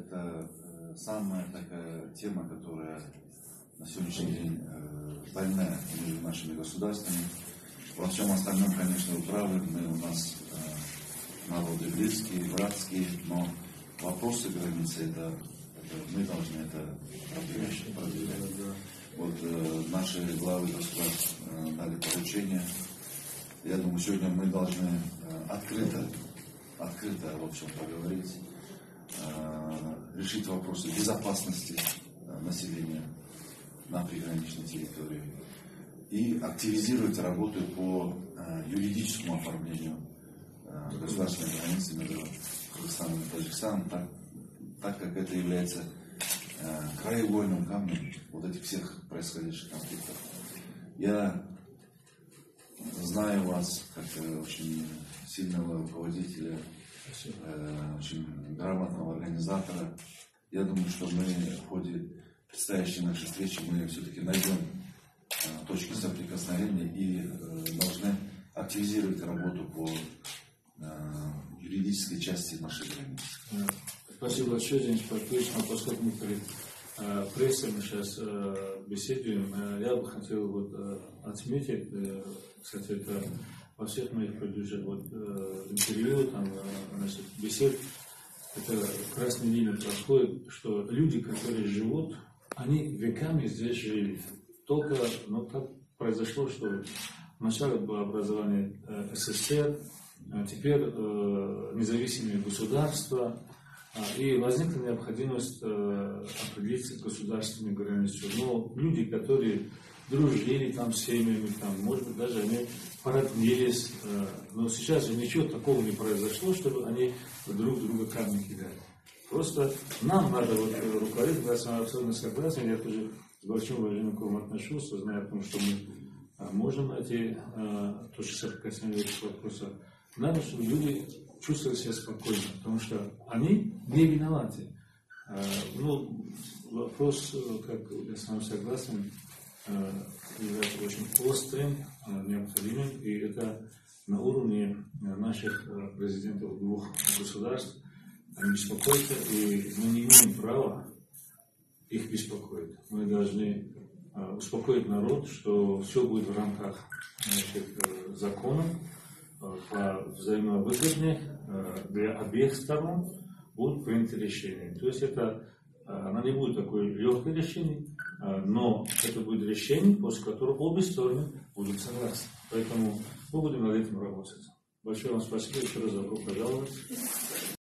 это самая такая тема, которая на сегодняшний день больная между нашими государствами. Во всем остальном, конечно, вы правы, у нас народы близкие, братские, но вопросы границы, мы должны это продвигать. Вот наши главы государств дали поручение. Я думаю, сегодня мы должны открыто обо всем поговорить, решить вопросы безопасности населения на приграничной территории и активизировать работу по юридическому оформлению государственной границы между Кыргызстаном и Таджикистаном, так как это является краеугольным камнем вот этих всех происходящих конфликтов. Я знаю вас как очень сильного руководителя, очень грамотного организатора. Я думаю, что мы в ходе предстоящей нашей встречи мы все-таки найдем точки соприкосновения и должны активизировать работу по юридической части нашей границы. Спасибо большое, Денис Павлович. Поскольку мы перед прессой мы сейчас беседуем, я бы хотел отметить, кстати, это во всех моих предыдущих интервью, бесед, это красной линией происходит, что люди, которые живут, они веками здесь жили. Только, как произошло, что вначале было образование СССР, теперь независимые государства, и возникла необходимость определить государственную границу. Но люди, которые дружили там с семьями, может быть, даже они породнились, но сейчас же ничего такого не произошло, чтобы они друг друга камни кидали. Просто нам надо руководить, я с вами абсолютно согласен, я тоже с большим уважением к вам отношусь, зная о том, что мы можем найти точки соприкосновения этих вопросов. Надо, чтобы люди чувствовали себя спокойно, потому что они не виноваты. Вопрос, как я с вами согласен, является очень острым, необходимым, и это на уровне наших президентов двух государств. Они беспокоятся, и мы не имеем права их беспокоить. Мы должны успокоить народ, что все будет в рамках закона, по взаимовыгодных для обеих сторон будут приняты решения. То есть оно не будет такое легкое решение, но это будет решение, после которого обе стороны будут согласны. Поэтому мы будем над этим работать. Большое вам спасибо, еще раз добро пожаловать.